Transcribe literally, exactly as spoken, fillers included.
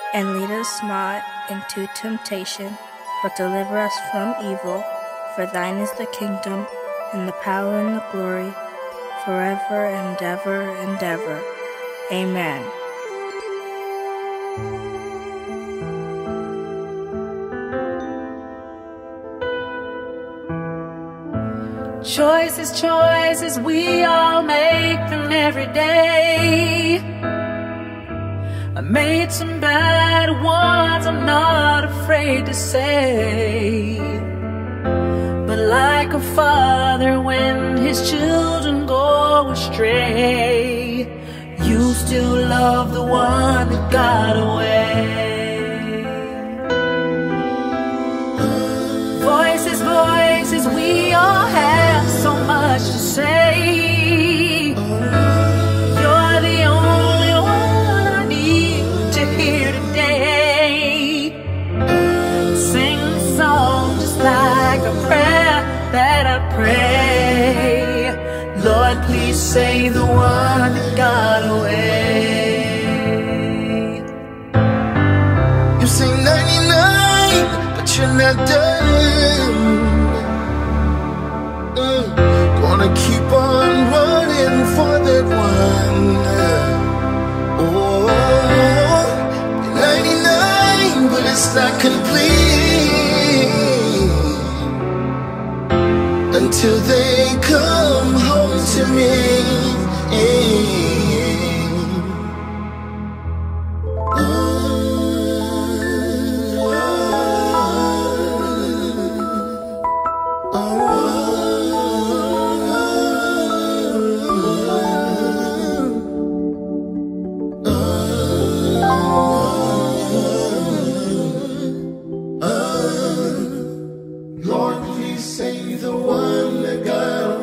And lead us not into temptation, but deliver us from evil. For thine is the kingdom, and the power, and the glory, forever and ever and ever. Amen. Choices, choices, we all make them every day. I made some bad ones, I'm not afraid to say. But like a father when his children go astray, you still love the one that got away. Voices, voices, we all have so much to say. You're the only one I need to hear today. Sing a song just like a prayer that I pray. Lord, please save the one that got away. You say ninety-nine, but you're not done. uh, Gonna keep on running for that one. Oh, ninety-nine, but it's not complete until they come home to me. Lord, please save the one that got